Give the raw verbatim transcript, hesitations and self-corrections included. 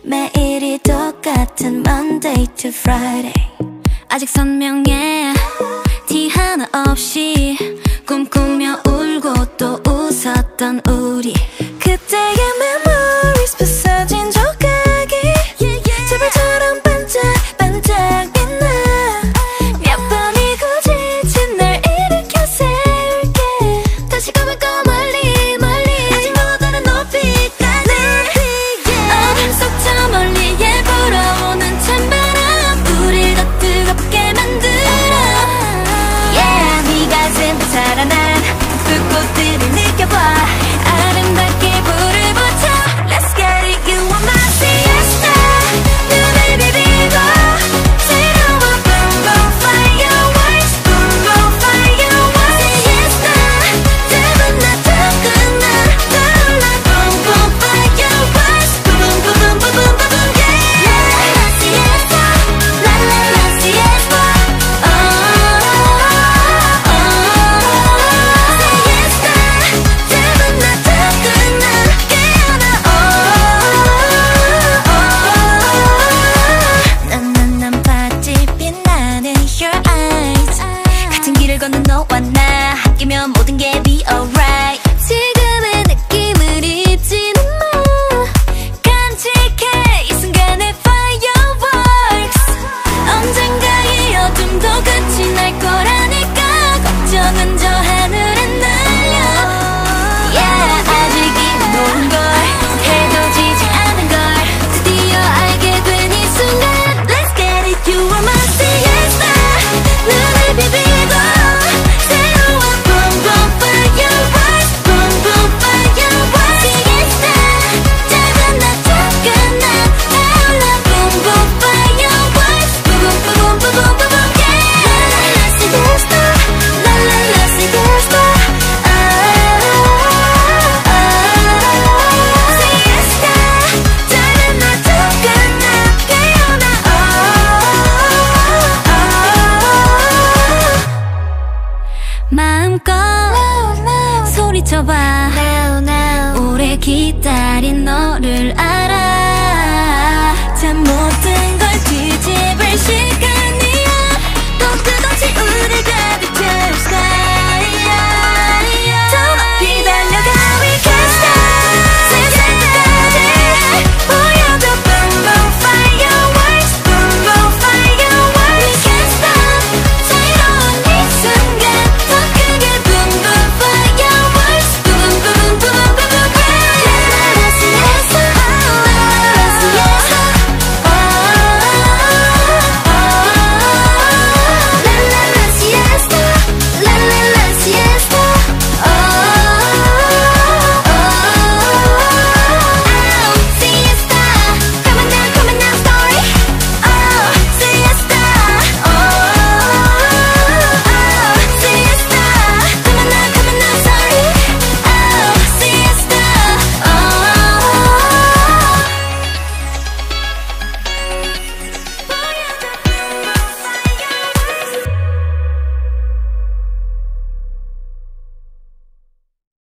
매일이 똑같은 Monday to Friday. 아직 선명해 티 하나 없이 꿈꾸며 울고 또 웃었던 우리. 그때의 memories 부서진 조각이 제발처럼 반짝반짝 빛나. 몇 번이고 지친 날 일으켜 세울게. 다시 가볼까 멀리 멀리 아직 너보다는 높이까지. 어둠 속 저 멀리에 불어오는 찬바람 우릴 더 뜨겁게 만들어. Yeah, 네 가슴에 살아난 불꽃들을 느껴봐. 아름답게 불을 붙여 Let's get it, you are my siesta. 눈을 비비고 새로운 boom boom fireworks, boom boom fireworks. Siesta 짧은 나 더 끝나 떠올라 boom boom fireworks, boom boom boom boom boom boom yeah. La la la siesta, la la la siesta. Oh oh oh siesta 짧은 나 더 끝나 깨어나. oh 난난난 봤지 빛나는 your eyes. 같은 길을 걷는 너와 나 함께면 모든 게 be alright. 지금의 느낌을 잊지는 마. 간직해